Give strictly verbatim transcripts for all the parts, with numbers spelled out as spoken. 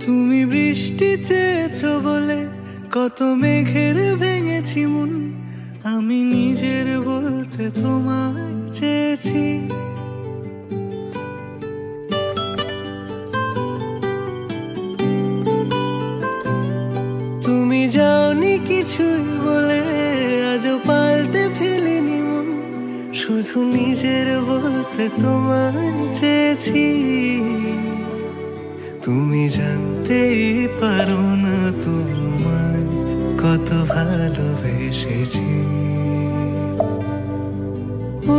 তুমি বৃষ্টি চেয়েছো বলে কত মেঘের ভেঙেছি মন, আমি নিজের বলতে তোমায় চেয়েছি। তুমি যাওনি কিছুই বলে আজও পাল্টে ফেলিনি মন, শুধু নিজের বলতে তোমায় চেয়েছি। তুমি জানতেই পারো না তোমায় কত ভালোবেসেছি। ও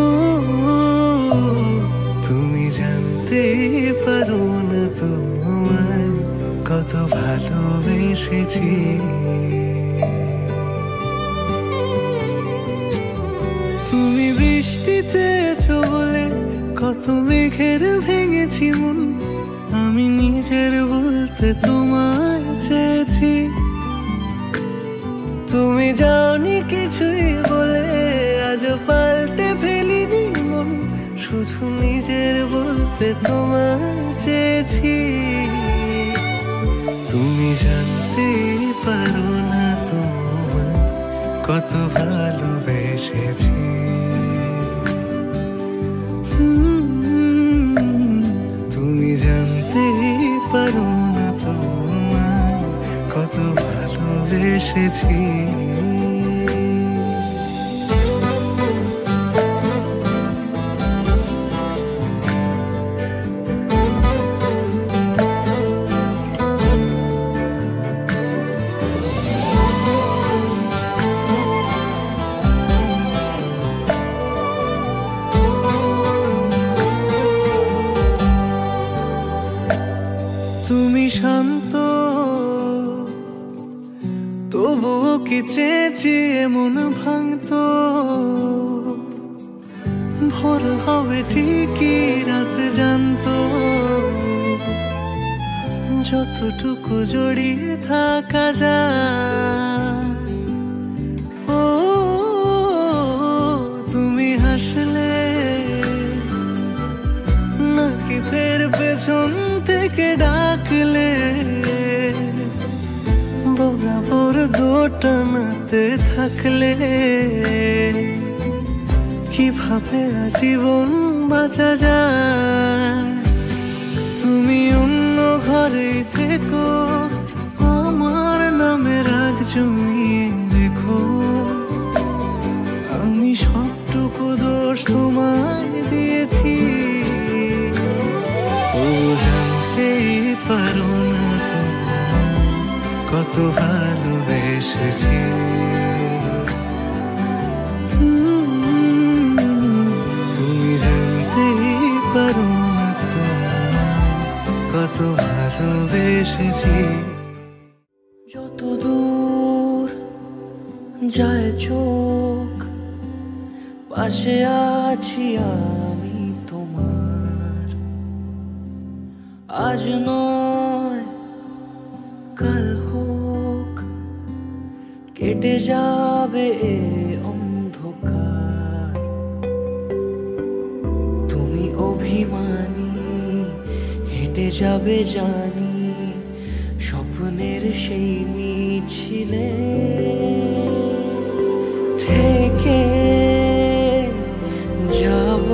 তুমি জানতেই পারো না তোমায় কত ভালোবেসেছি। তুমি বৃষ্টি চেয়েছো বলে কত মেঘের ভেঙেছি মন, আমি নিজের বলতে তোমায় চেয়েছি। তুমি যাওনি কিছুই বলে আজও পাল্টে ফেলিনি মন, শুধু নিজের বলতে তোমায় চেয়েছি। তুমি জানতেই পারো না তোমায় কত ভালোবেসেছি। তুমি জানতেই পারো না তোমায় কত ভালোবেসেছি। তুমি শান্ত তবুও কি চেয়েছি মন ভাঙতো, ভোর হবে ঠিকই রাত জানতো, যতটুকু জড়িয়ে থাকা যায়। ও তুমি হাসলে নাকি ফের পেছন থেকে ডাকলে, বরাবর দোটানাতে থাকলে কিভাবে আজীবন বাঁচা যায়। তুমি অন্য ঘরে থেকো, আমার নামে রাগ জমিয়ে রেখো, আমি সবটুকু দোষ তোমায় দিয়েছি। তো জানতেই পারো না তোমায় কত ভালোবেসেছি। তুমি জানতেই পারো না তোমায় কত ভালোবেসেছি। যত দূর যায় চোখ, পাশে আছি আমি তোমার। আজ নয় কাল হোক, কেটে যাবে এ অন্ধকার। তুমি অভিমানী হেঁটে যাবে জানি, স্বপ্নের সেই মিছিলে থেকে যাব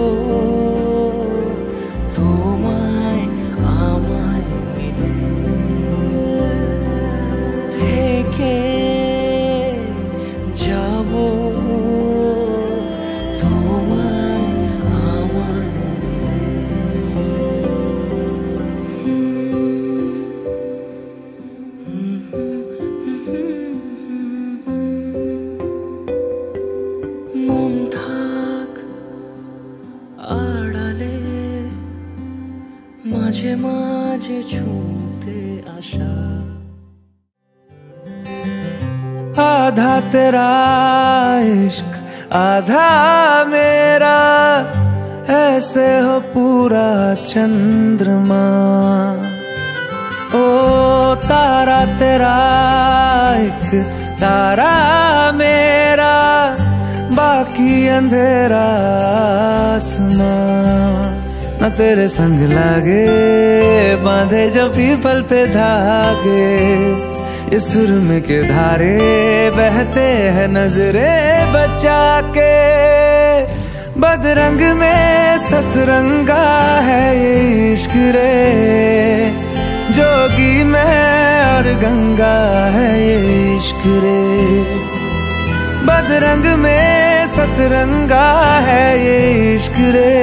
তোমায় আমায় মিলে, থেকে যাব তোমায় আমায় মিলে। মন থাক আড়ালে, মাঝে মাঝে ছুঁতে আসা। आधा तेरा इश्क आधा मेरा, ऐसे हो पूरा चंद्रमा। ओ तारा तेरा एक तारा मेरा, बाकी अंधेरा आसमां। न तेरे संग लागे, बांधे जो पीपल पे धागे, इस सुरम के धारे बहते हैं नजरे बचा के। बदरंग में सतरंगा है ये इश्क रे, जोगी में और गंगा है ये इश्क रे। बदरंग में सतरंगा है ये इश्क रे,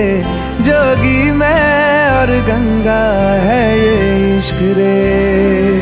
जोगी में और गंगा है ये इश्क रे।